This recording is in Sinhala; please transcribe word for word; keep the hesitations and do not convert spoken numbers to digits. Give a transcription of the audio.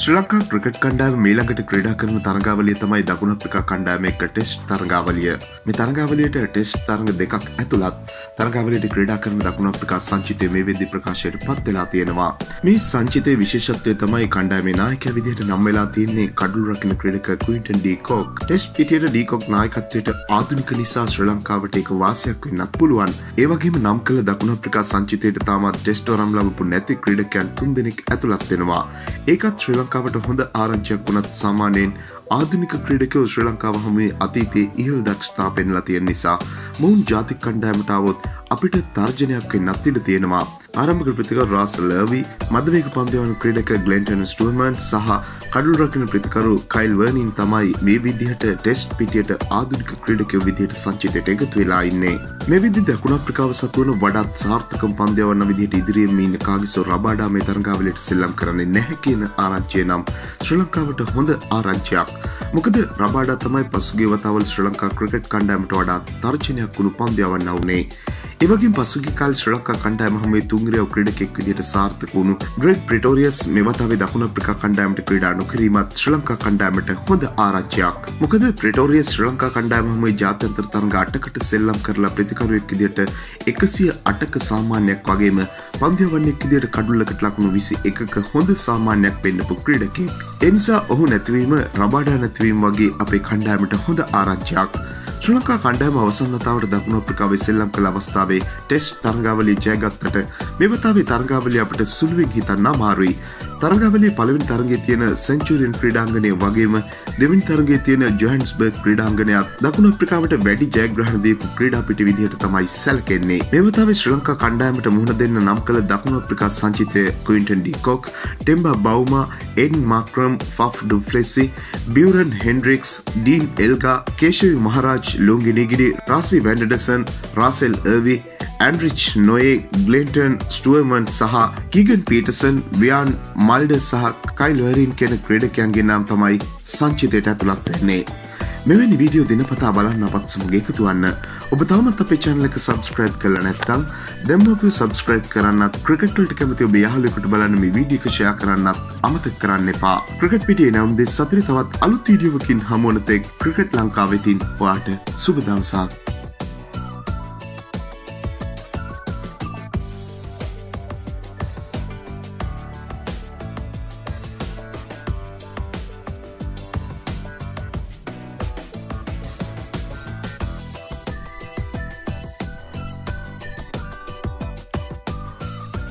ශ්‍රී ලංකා ක්‍රිකට් කණ්ඩායම මීළඟට ක්‍රීඩා කරන තරගාවලිය තමයි දකුණු අප්‍රිකා කණ්ඩායම එක්ක ටෙස්ට් තරගාවලිය. මේ තරගාවලියට ටෙස්ට් තරග දෙකක් ඇතුළත් තරගාවලියට ක්‍රීඩා කරන දකුණු අප්‍රිකා සංචිතය මේ වෙද්දී ප්‍රකාශයට පත් වෙලා තියෙනවා. මේ සංචිතයේ විශේෂත්වය තමයි කණ්ඩායමේ නායකයා විදිහට නම් වෙලා තියෙන්නේ කඩුළු රකින්න ක්‍රීඩක ක්වින්ටන් ඩී කොක්. ටෙස්ට් පිටියට ඩී කොක් නායකත්වයට ආධුනික නිසා ශ්‍රී ලංකාවට ඒක වාසියක් වෙන්නත් පුළුවන්. ඒ වගේම නම් කළ දකුණු අප්‍රිකා සංචිතයට තාමත් ටෙස්ට් වරම් ලැබපු නැති ක්‍රීඩකයන් තුන් දෙනෙක් ඇතුළත් වෙනවා. ඒකත් ශ්‍රී ලංකාවට හොඳ ආරංචියක් වුණත් සාමාන්‍යයෙන් ආධුනික ක්‍රීඩකයෝ ශ්‍රී ලංකාව හමුවේ අතීතයේ ඉහළ දක්ෂතා පෙන්ලා තියෙන නිසා මොවුන් ජාතික කණ්ඩායමට આવොත් අපිට තර්ජනයක් වෙන්නත් ඉඩ තියෙනවා. ආරම්භක ප්‍රතිකරු රාසල් ලර්වි, මධවේග පන්දුවන ක්‍රීඩක ග්ලෙන්ටන් ස්ටුවර්මන් සහ කඩුළු රකින්න ප්‍රතිකරු කයිල් වර්නින් තමයි මේ විදිහට ටෙස්ට් පිටියට ආධුනික ක්‍රීඩකයෝ විදිහට සංචිතයට එකතු වෙලා ඉන්නේ. මේ විදිහට දකුණු අප්‍රිකාව සතු වන වඩාත් සාර්ථකම පන්දුවන විදිහට ඉදිරියෙන් ඉන්න කාගිසෝ රබාඩා මේ තරගාවලියට සෙල්ලම් කරන්නේ නැහැ කියන ආරංචිය නම් ශ්‍රී ලංකාවට හොඳ ආරංචියක්. මොකද රබාඩා තමයි පසුගිය වතාවල ශ්‍රී ලංකා ක්‍රිකට් කණ්ඩායමට වඩා තර්ජනයක් වුණු පන්දුවන්න වුණේ. ඒ වගේම පසුගිය කාලේ ශ්‍රී ලංකා කණ්ඩායම හැමේ තුන්ගිරියව ක්‍රීඩකෙක් විදිහට සාර්ථක වුණු ග්‍රේට් ප්‍රිටෝරියස් මේ වතාවේ දකුණු අප්‍රිකා කණ්ඩායමට ක්‍රීඩා නොකිරීමත් ශ්‍රී ලංකා කණ්ඩායමට හොඳ ආරංචියක්. මොකද ප්‍රිටෝරියස් ශ්‍රී ලංකා කණ්ඩායම හැමේ ජාත්‍යන්තර තරඟ අටකට සෙල්ලම් කරලා ප්‍රතිකරුවෙක් විදිහට එකසිය අටක සාමාන්‍යයක් වගේම පන්දුවන්නෙක් විදිහට කඩුල්ලකට ලකුණු විසි එකක හොඳ සාමාන්‍යයක් පෙන්නපු ක්‍රීඩකෙක්. ඒ නිසා ඔහු නැතිවීම රබාඩා නැතිවීම වගේ අපේ කණ්ඩායමට හොඳ ආරංචියක්. ශ්‍රී ලංකා කණ්ඩායම අවසන් වතාවට දකුණු අප්‍රිකාවේ සෙල්ලම් කළ අවස්ථාවේ ටෙස්ට් තරගාවලිය ජයගත්තට මේ වතාවේ තරගාවලිය අපිට සුළුවෙන් හිතන්න අමාරුයි. තරගාවලියේ පළවෙනි තරගයේ තියෙන සෙන්චුරියන් ක්‍රීඩාංගණය වගේම දෙවෙනි තරගයේ තියෙන ජොහන්ස්බර්ග් ක්‍රීඩාංගණයත් දකුණු අප්‍රිකාවට වැඩි ජයග්‍රහණ දීපු ක්‍රීඩා පිටි විදිහට තමයි සැලකෙන්නේ. මේ වතාවේ ශ්‍රී ලංකා කණ්ඩායමට මුහුණ දෙන්න නම් කළ දකුණු අප්‍රිකා සංචිතය Quinton de Kock, Temba Bavuma, Aiden Markram, Faf du Plessis, Beuran Hendricks, Dean Elgar, Keshav Maharaj Lungi Ngidi, Rassie van der Dussen, Sarel Erwee, Anrich නොයේ, ග්ලෙන්ටන් ස්ටුවර්මන් සහ කීගන් පීටර්සන්, වියාන් මල්ඩර් සහ කයිල් වර්නින් කියන ක්‍රීඩකයන්ගේ නම් තමයි සංචිතයට ඇතුළත් වෙන්නේ. මෙවැනි වීඩියෝ දිනපතා බලන්න අපත් සමග එකතු වෙන්න. ඔබ තාමත් අපේ channel එක subscribe කරලා නැත්නම් දැන්ම ඔබ subscribe කරන්නත්, ක්‍රිකට් වලට කැමති ඔබ යාළුවෙකුට බලන්න මේ වීඩියෝ එක share කරන්නත් අමතක කරන්න එපා. ක්‍රිකට් පිටියේ නම් දෙස් අපිට තවත් අලුත් වීඩියෝවකින් හමු වන තෙක් ක්‍රිකට් ලංකාවෙතින් ඔයාට සුබ දවසක්.